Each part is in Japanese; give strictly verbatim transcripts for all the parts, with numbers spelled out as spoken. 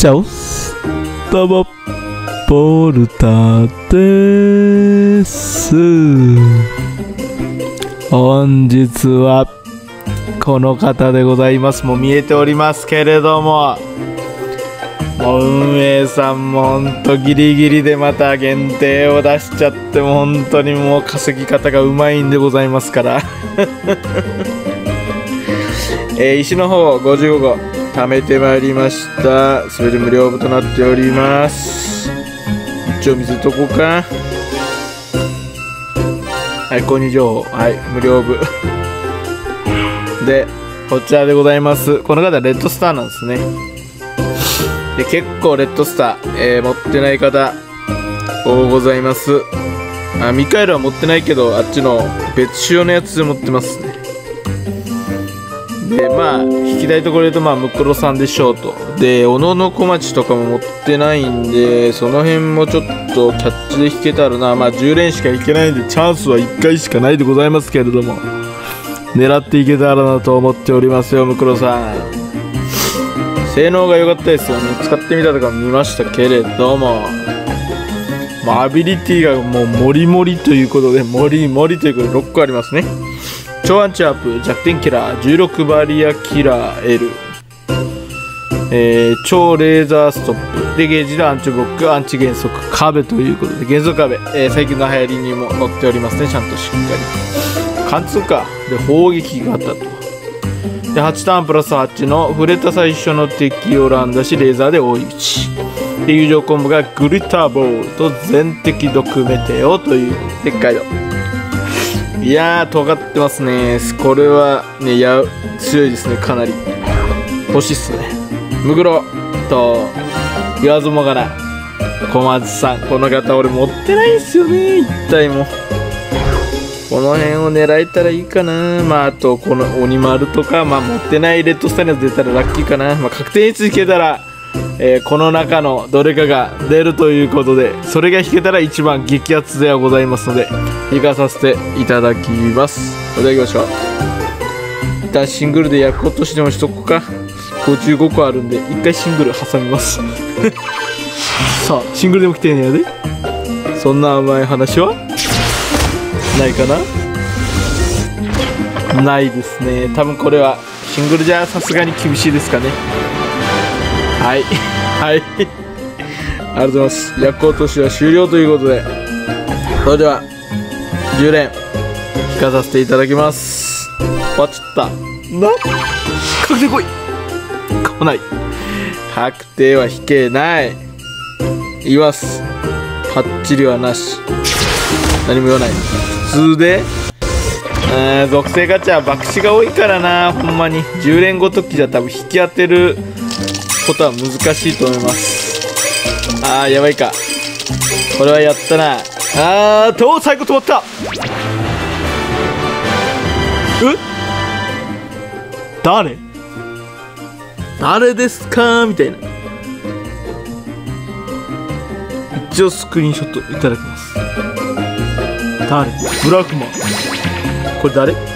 チャオどうもポルタです。本日はこの方でございます。もう見えておりますけれども、もう運営さんもほんとギリギリでまた限定を出しちゃって、もう本当にもう稼ぎ方がうまいんでございますからえー、石の方ごじゅうごこ貯めてまいりました。それで無料部となっております。一応見せとこうか。はい、購入情報、はい、無料部で、こちらでございます。この方レッドスターなんですね。で、結構レッドスター、えー、持ってない方多ございます。あ、ミカエルは持ってないけど、あっちの別仕様のやつで持ってますね。で、まあ引きたいところで言うと、まあムクロさんでしょうと。で、小野の小町とかも持ってないんで、その辺もちょっとキャッチで引けたらな。まあじゅう連しか引けないんで、チャンスはいっかいしかないでございますけれども、狙っていけたらなと思っておりますよ、ムクロさん。性能が良かったですよね。使ってみたとか見ましたけれども、まあ、アビリティがもうモリモリということで、モリモリということでろっこありますね。超アンチアップ、弱点キラー、じゅうろくバリアキラー L、えー、超レーザーストップで、ゲージでアンチブロック、アンチ減速壁ということで、減速壁、えー、最近の流行りにも載っておりますね。ちゃんとしっかり貫通かで砲撃型とで、はちターンプラスはちの触れた最初の敵を乱打しレーザーで追い打ちで、友情コンボがグリッターボールと全敵毒メテオというでっかいの。いやー尖ってますね。これはね、いや強いですね。かなり欲しいっすね。ムグロと言わずもがな小松さん、この方俺持ってないんすよね。一体もこの辺を狙えたらいいかな。まああとこの鬼丸とか、まあ持ってないレッドスターのやつ出たらラッキーかな。まあ確定につけたら、えー、この中のどれかが出るということで、それが引けたら一番激アツではございますので、引かさせていただきます。いただきましょう。一旦シングルで焼くことしてもしとこうか。ごじゅうごこあるんで一回シングル挟みますさあシングルでも来てんねやで。そんな甘い話はないかな。ないですね。多分これはシングルじゃさすがに厳しいですかね。はいはいありがとうございます。薬効投資は終了ということで、それではじゅう連引かさせていただきます。パチったな。確定来い。来ない。確定は引けない。言います。パッチリはなし。何も言わない。普通でえー、属性ガチャ爆死が多いからな。ほんまにじゅう連ごときじゃ多分引き当てることは難しいと思います。あーやばいか。これはやったな。あーと最後止まった。え誰誰ですかみたいな。一応スクリーンショットいただきます。誰？ブラックマン。これ誰？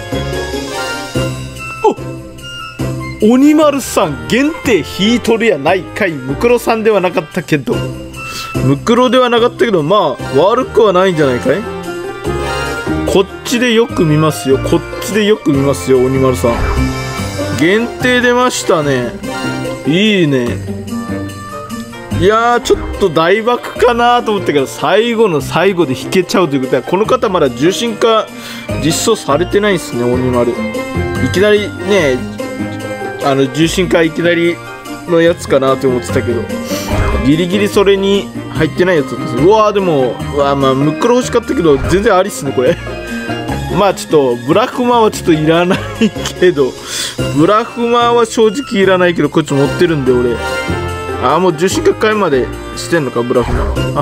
お鬼丸さん限定引いとるやないかい。ムクロさんではなかったけど、ムクロではなかったけど、まあ悪くはないんじゃないかい。こっちでよく見ますよ。こっちでよく見ますよ。鬼丸さん限定出ましたね。いいね。いやーちょっと大爆かなと思ったけど、最後の最後で引けちゃうということは、この方まだ重心化実装されてないですね。鬼丸いきなりね、あの重心化いきなりのやつかなと思ってたけど、ギリギリそれに入ってないやつだったんです。うわーでもうわー、まあムクロ欲しかったけど全然ありっすねこれまあちょっとブラフマはちょっといらないけど、ブラフマは正直いらないけど、こっち持ってるんで俺。ああもう重心化回までしてんのかブラフマは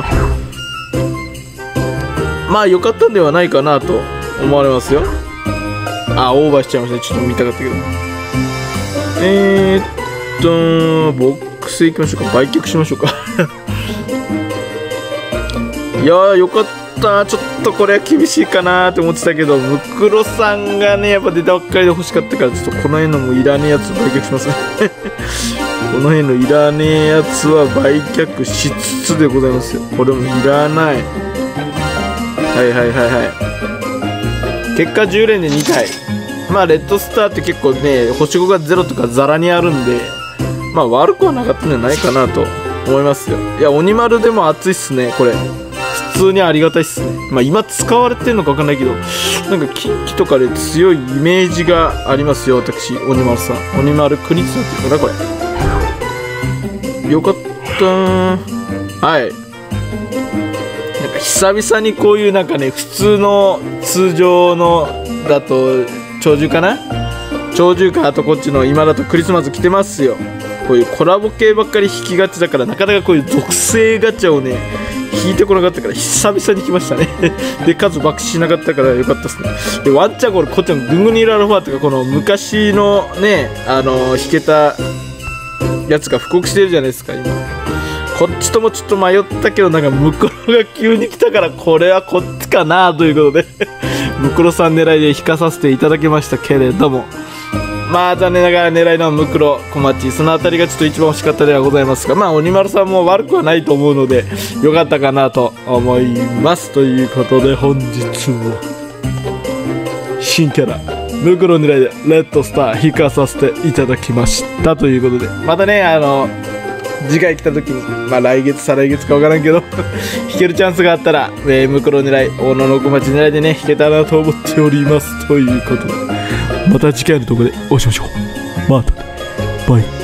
まあ良かったんではないかなと思われますよ。あーオーバーしちゃいましたね。ちょっと見たかったけど、えー、っとボックス行きましょうか。売却しましょうかいやーよかった。ちょっとこれは厳しいかなって思ってたけど、ムクロさんがねやっぱ出たばっかりで欲しかったから、ちょっとこの辺のもいらねえやつ売却しますねこの辺のいらねえやつは売却しつつでございますよ。これもいらない。はいはいはいはい。結果じゅう連でにたい。まあレッドスターって結構ね星ごがゼロとかザラにあるんで、まあ悪くはなかったんじゃないかなと思いますよ。いや鬼丸でも熱いっすねこれ。普通にありがたいっすね。まあ今使われてるのか分かんないけど、なんか近畿とかで強いイメージがありますよ私鬼丸さん。鬼丸クリスマスっていうかなこれ。よかったー。はい。なんか久々にこういうなんかね普通の通常のだと鳥獣かな、鳥獣か、あとこっちの今だとクリスマス来てますよ。こういうコラボ系ばっかり引きがちだからなかなかこういう属性ガチャをね引いてこなかったから久々に来ましたねで数爆死しなかったからよかったですね。でワンチャンこれこっちのグングニラルファーとかこの昔のねあの引けたやつが布告してるじゃないですか今。こっちともちょっと迷ったけどなんかムクロが急に来たからこれはこっちかなということでムクロさん狙いで引かさせていただきましたけれども、まあ残念ながら狙いのムクロ小町その辺りがちょっと一番惜しかったではございますが、まあ鬼丸さんも悪くはないと思うのでよかったかなと思います。ということで本日は新キャラムクロ狙いでレッドスター引かさせていただきましたということで、またねあの次回来た時にまあ来月再来月か分からんけど引けるチャンスがあったら、えー、ムクロ狙い大野の小町狙いでね引けたらと思っております。ということでまた次回の動画でお会いしましょう。またねバイ。